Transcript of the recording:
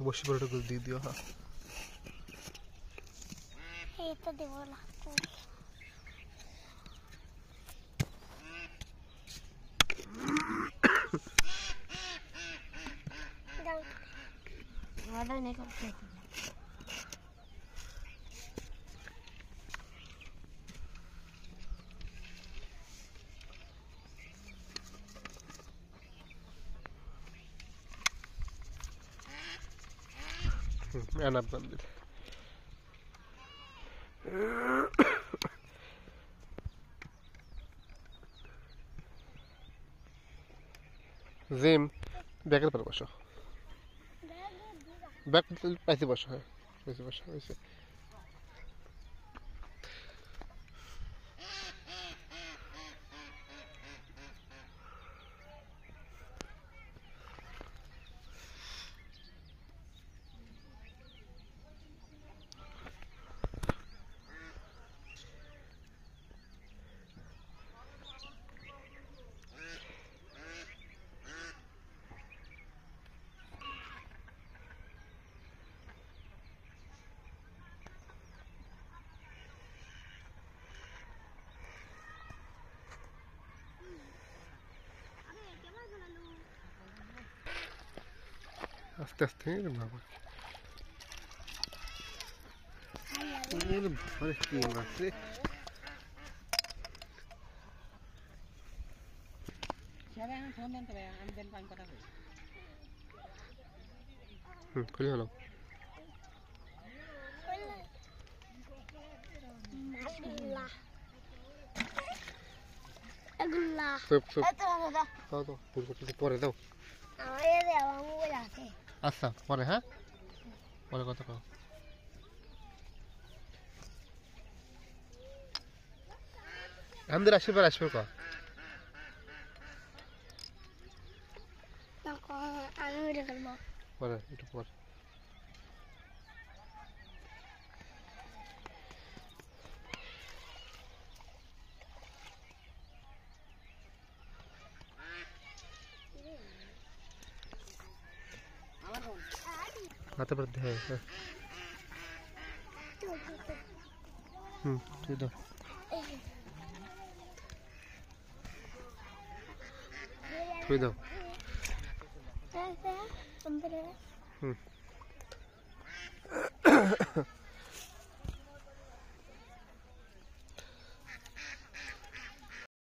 বসে পড়ে করে দিয়ে দিও। হ্যাঁ এই তো দেব না দাও नहीं करते enak banget. Zim, ব্যাগের পরে বসো। ব্যাগ পাইছে বসো। হ্যাঁ পাইছে বসো পাইছে। আস্তে আস্তে বাবা আরে কি মাছ রে সারা আমি ফোন দেন তবে আমি দেন পানি কথা কই খুলে হলো মাশাআল্লাহ আল্লাহ সব এতো দাদা দাও তো পরে দাও আমারে দেওয়া মোবাইল আছে আচ্ছা পরে হ্যাঁ পরে কথা কও আমাদের আসবে কো দেখো আমি ভিডিও করব পরে একটু পরে হাতে পড়তে হয় তুই দাও তুই দাও হ্যাঁ হ্যাঁ